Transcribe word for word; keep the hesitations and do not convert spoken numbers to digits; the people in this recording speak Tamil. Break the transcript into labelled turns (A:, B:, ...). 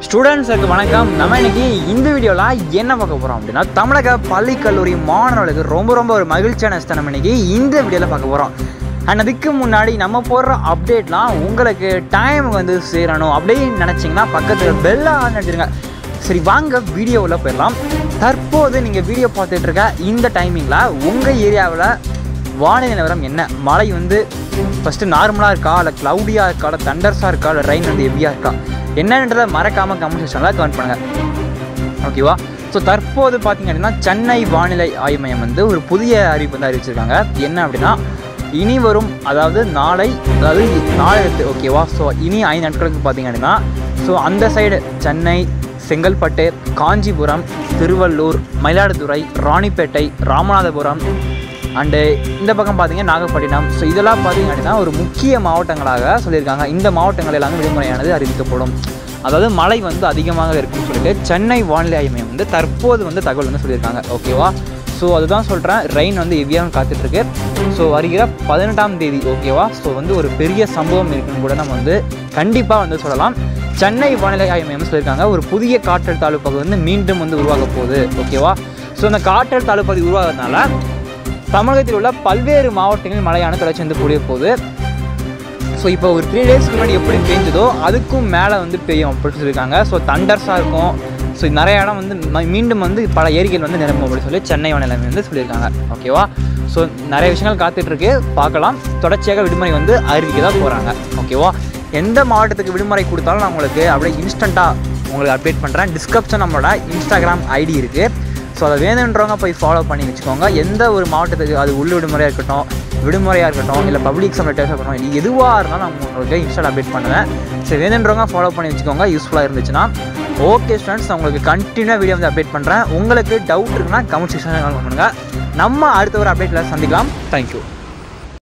A: ஸ்டூடெண்ட்ஸுக்கு வணக்கம். நம்ம இன்னைக்கு இந்த வீடியோவில் என்ன பார்க்க போகிறோம் அப்படின்னா, தமிழக பள்ளி கல்லூரி மாணவர்களுக்கு ரொம்ப ரொம்ப ஒரு மகிழ்ச்சியான விஷயத்தை நம்ம இன்னைக்கு இந்த வீடியோவில் பார்க்க போகிறோம். அண்ட் அதுக்கு முன்னாடி நம்ம போடுற அப்டேட்லாம் உங்களுக்கு டைம் வந்து சேரணும் அப்படின்னு நினச்சிங்கன்னா பக்கத்தில் பெல்லை ஆன் அடிச்சிருங்க. சரி, வாங்க வீடியோவில் போயிடலாம். தற்போது நீங்கள் வீடியோ பார்த்துட்டு இருக்க இந்த டைமிங்கில் உங்கள் ஏரியாவில் வானிலை நிலவரம் என்ன? மழை வந்து ஃபஸ்ட்டு நார்மலாக இருக்கா, இல்லை க்ளவுடியாக இருக்கா, இல்லை தண்டர்ஸாக இருக்கா, இல்லை ரெயின் வந்து ஹெவியாக இருக்கா, என்னன்றதை மறக்காமல் கமெண்ட் செக்ஷனில் கமெண்ட் பண்ணுங்கள். ஓகேவா? ஸோ தற்போது பார்த்திங்க அப்படின்னா சென்னை வானிலை ஆய்வு மையம் வந்து ஒரு புதிய அறிவிப்பு வந்து அறிவிச்சிருக்காங்க. என்ன அப்படின்னா, இனி வரும் அதாவது நாளை அதாவது நாளைக்கு ஓகேவா, ஸோ இனி ஐந்து நாட்களுக்கு பார்த்திங்க அப்படின்னா, ஸோ அந்த சைடு சென்னை, செங்கல்பட்டு, காஞ்சிபுரம், திருவள்ளூர், மயிலாடுதுறை, ராணிப்பேட்டை, ராமநாதபுரம் அண்டு இந்த பக்கம் பார்த்திங்க நாகப்பட்டினம், ஸோ இதெல்லாம் பார்த்திங்க அப்படின்னா ஒரு முக்கிய மாவட்டங்களாக சொல்லியிருக்காங்க. இந்த மாவட்டங்கள் எல்லாமே விடுமுறையானது அறிவிக்கப்படும். அதாவது மழை வந்து அதிகமாக இருக்குன்னு சொல்லிட்டு சென்னை வானிலை ஆய்வு மையம் வந்து தற்போது வந்து தகவல் வந்து சொல்லியிருக்காங்க. ஓகேவா? ஸோ அதுதான் சொல்கிறேன், ரெயின் வந்து ஹெவியாக காத்துட்ருக்கு. ஸோ வருகிற பதினெட்டாம் தேதி ஓகேவா, ஸோ வந்து ஒரு பெரிய சம்பவம் இருக்குன்னு கூட நம்ம வந்து கண்டிப்பாக வந்து சொல்லலாம். சென்னை வானிலை ஆய்வு மையம் சொல்லியிருக்காங்க, ஒரு புதிய காற்றழுத்த தாழ்வு பகுதி வந்து மீண்டும் வந்து உருவாக போகுது. ஓகேவா? ஸோ அந்த காற்றழுத்த தாழ்வு பகுதி உருவாகிறதுனால தமிழகத்தில் உள்ள பல்வேறு மாவட்டங்களில் மழையான தொடர்ச்சி வந்து கூடிய போகுது. ஸோ இப்போ ஒரு த்ரீ டேஸ்க்கு முன்னாடி எப்படி பெஞ்சதோ அதுக்கும் மேலே வந்து பெய்யும் அப்படின்னு சொல்லியிருக்காங்க. ஸோ தண்டர்ஸாக இருக்கும். ஸோ நிறைய இடம் வந்து மீண்டும் வந்து பல ஏரிகள் வந்து நிரம்பும் அப்படின்னு சொல்லி சென்னை வானிலை வந்து சொல்லியிருக்காங்க. ஓகேவா? ஸோ நிறைய விஷயங்கள் காத்துட்ருக்கு, பார்க்கலாம். தொடர்ச்சியாக விடுமுறை வந்து அறிவிக்க தான் போகிறாங்க. ஓகேவா? எந்த மாவட்டத்துக்கு விடுமுறை கொடுத்தாலும் நான் உங்களுக்கு அப்படியே இன்ஸ்டண்ட்டாக உங்களுக்கு அப்டேட் பண்ணுறேன். டிஸ்கிரிப்ஷன் நம்மளோட இன்ஸ்டாகிராம் ஐடி இருக்குது. ஸோ அதை வேணுன்றவங்க போய் ஃபாலோ பண்ணி வச்சுக்கோங்க. எந்த ஒரு மாவட்டத்துக்கு அது உள்ள விடுமுறையாக இருக்கட்டும், விடுமுறையாக இருக்கட்டும், இல்லை பப்ளிக் எக்ஸாம் லெட்டர்ஸாக இருக்கட்டும், இது எதுவாக இருந்தாலும் நான் உங்களுக்கு இன்ஸ்டால் அப்டேட் பண்ணுவேன். ஸோ வேணுன்றவங்க ஃபாலோ பண்ணி வச்சுக்கோங்க, யூஸ்ஃபுல்லாக இருந்துச்சுன்னா. ஓகே ஸ்டூடெண்ட்ஸ், நான் உங்களுக்கு கண்டினியூவாக வீடியோ வந்து அப்டேட் பண்ணுறேன். உங்களுக்கு டவுட் இருக்குன்னா கமெண்ட் செக்ஷனில் கமெண்ட் பண்ணுங்கள். நம்ம அடுத்த ஒரு அப்டேட்டில் சந்திக்கலாம். தேங்க்யூ.